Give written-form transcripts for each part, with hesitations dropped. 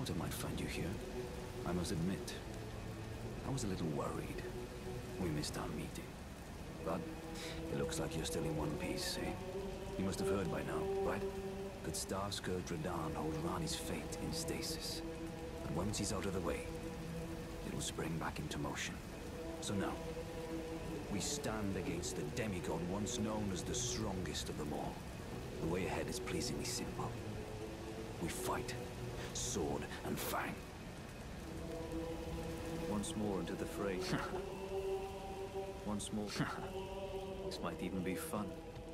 thought I might find you here. I must admit, I was a little worried. We missed our meeting. But it looks like you're still in one piece, eh? You must have heard by now, right? That Starscourge Radahn holds Ranni's fate in stasis. But once he's out of the way, it will spring back into motion. So now, we stand against the demigod once known as the strongest of them all. The way ahead is pleasingly simple. We fight, sword and fang. Once more into the fray. Once more. This might even be fun.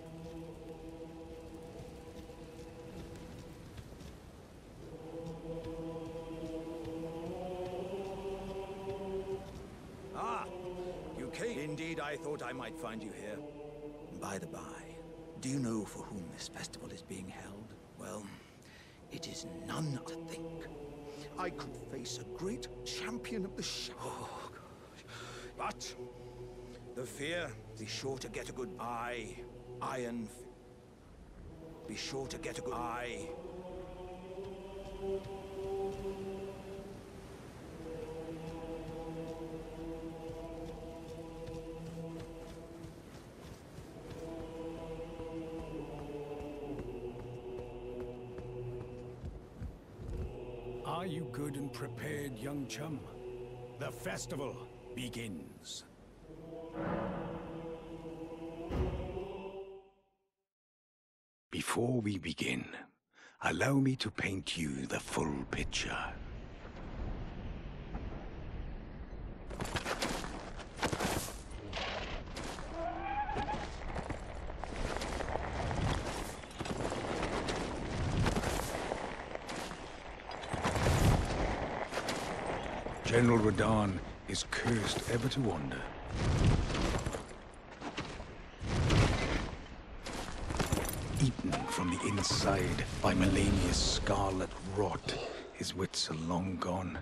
Ah, you came. Indeed, I thought I might find you here. By the by, do you know for whom this festival is being held? Well, it is none to think. I could face a great champion of the shadow. Oh, gosh. But the fear, be sure to get a good eye. Be sure to get a good eye. Are you good and prepared, young chum? The festival begins. Before we begin, allow me to paint you the full picture. General Radahn is cursed ever to wander. Eaten from the inside by Malenia's scarlet rot, his wits are long gone.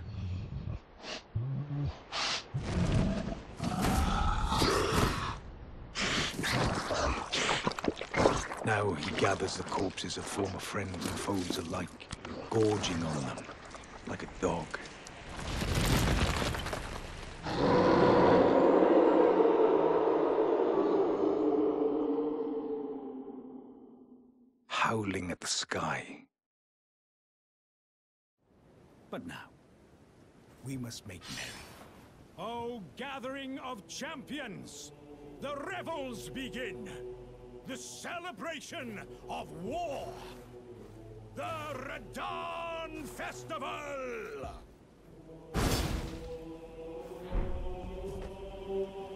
Now he gathers the corpses of former friends and foes alike, gorging on them like a dog. Howling at the sky. But now, we must make merry. O gathering of champions! The revels begin! The celebration of war! The Radahn Festival!